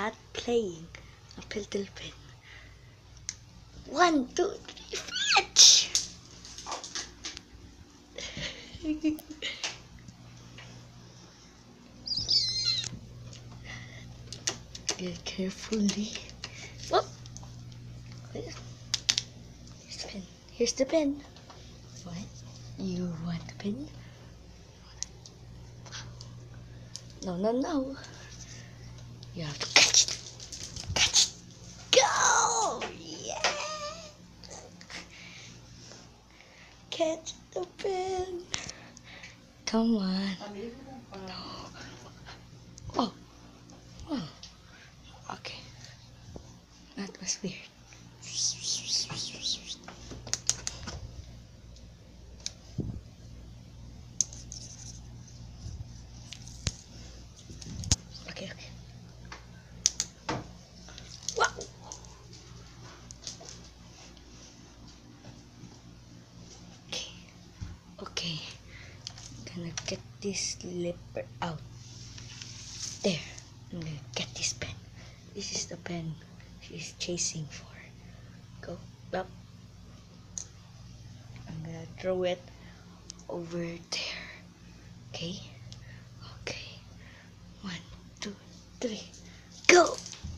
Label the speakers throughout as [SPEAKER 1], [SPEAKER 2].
[SPEAKER 1] cat playing a piltle pin. 1, 2, 3, fetch! Get carefully. Whoop! Here's the pin. Here's the pin. What? You want the pin? No, no, no. You have to catch it. Catch it. Go! Yeah! Catch the pin. Come on. No. Oh. Oh. Okay. That was weird. Okay, okay. Wow. Okay. Okay. I'm gonna get this slipper out. There. I'm gonna get this pen. This is the pen she's chasing for. Go up. I'm gonna throw it over there. Okay? Okay. 1, 2, 3. Go!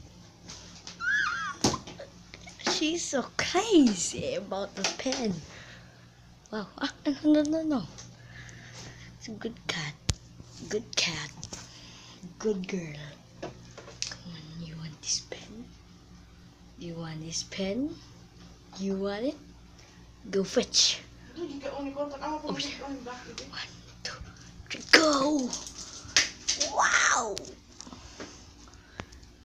[SPEAKER 1] She's so crazy about the pen. Wow. Ah, no, no, no. It's a good cat. Good cat. Good girl. Come on, you want this pen? You want this pen? You want it? Go fetch. Over there. 1, 2, 3, go! Wow!